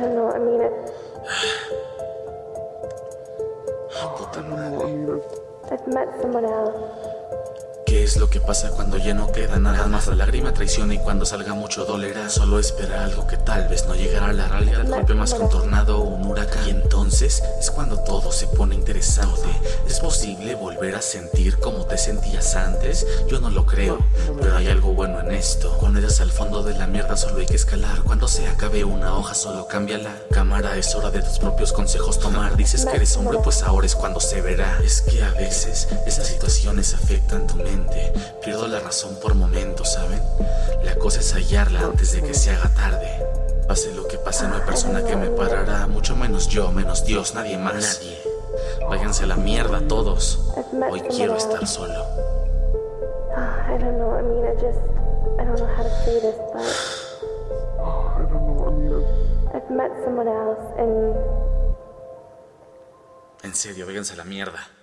don't know, I mean it. Puta madre. I've met someone else. ¿Qué es lo que pasa cuando ya no queda nada más? La lágrima traiciona y cuando salga mucho dolerá. Solo espera algo que tal vez no llegará a la realidad. Golpe más que un tornado o un huracán. Y entonces es cuando todo se pone interesante. ¿Es posible volver a sentir como te sentías antes? Yo no lo creo, pero hay algo bueno en esto. Cuando eres al fondo de la mierda solo hay que escalar. Cuando se acabe una hoja solo cámbiala. Cámara, es hora de tus propios consejos tomar. Dices que eres hombre, pues ahora es cuando se verá. Es que a veces esas situaciones afectan tu mente. Pierdo la razón por momentos, ¿saben? La cosa es hallarla antes de que se haga tarde. Pase lo que pase, no hay persona que me parará. Mucho menos yo, menos Dios, nadie más. Nadie. Váyanse a la mierda todos. Hoy quiero estar solo. I don't know, I mean, I don't know how to say this, but I've met someone else, and En serio, váyanse a la mierda.